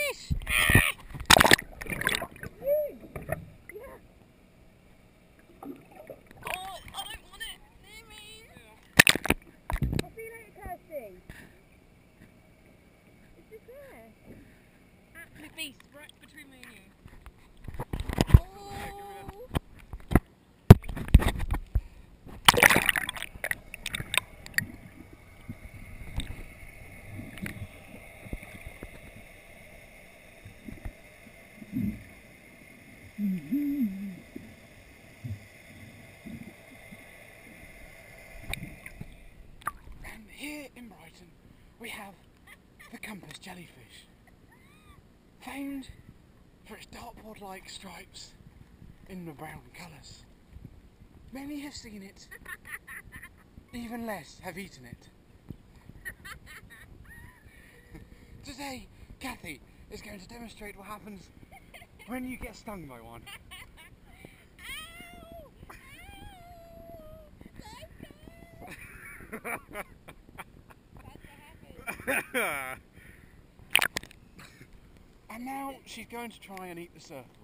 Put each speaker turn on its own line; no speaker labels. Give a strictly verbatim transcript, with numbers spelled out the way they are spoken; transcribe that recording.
jellyfish! Absolute beast, right between me and you. Oh.
And here in Brighton we have the compass jellyfish, famed for its dartboard-like stripes in the brown colours. Many have seen it, even less have eaten it. Today, Kathy is going to demonstrate what happens when you get stung by one. And now she's going to try and eat the surf.